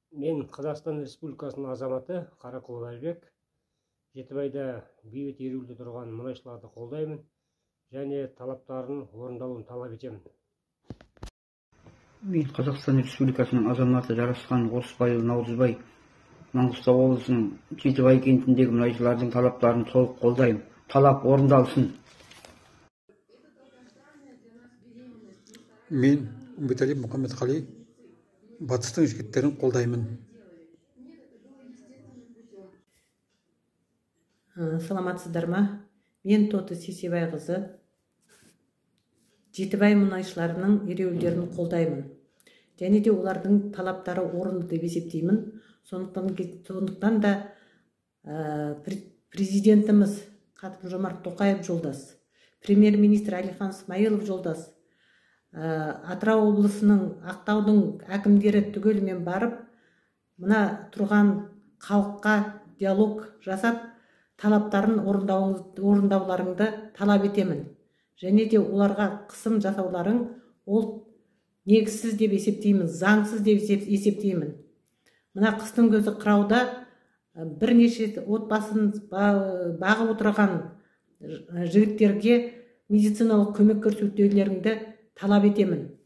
Мен Қазақстан Республикасының азаматы Қарақұлов Әлбек. Жетібайда бейбіт ереуілде тұрған мұнайшыларды қолдаймын және талаптарының орындалуын талап етемін. Мен Қазақстан Республикасының азаматы Жарасхан Орысбайұлы Наурызбай, Маңғыстау облысының Жетібай кентіндегі мұнайшылардың талаптарын толық қолдаймын. Талап орындалсын. Мен Үмбетәлі Мұхаммедқали, батыстың жігіттерін қолдаймын. Саламатсыздар ма? Мен Тоты Сейсебайқызы, Жетібай мұнайшыларының ереуілдерін қолдаймын. Және де олардың талаптары орынды деп есептеймін. Сондықтан да президентіміз Қасым-Жомарт Тоқаев жолдас, премьер-министр Әлихан Смайылов жолдас, Атырау облысының, Ақтаудың әкімдері түгелімен барып, мына тұрған халыққа диалог жасап, талаптарын орындауларыңды талап етемін. Және де оларға қысым жасауларың ол негізсіз деп есептеймін, заңсыз деп есептеймін. Мына қыстың көзі қырауда бірнеше отбасын бағып отырған жігіттерге медициналық көмек көрсетулеріңді талап етемін.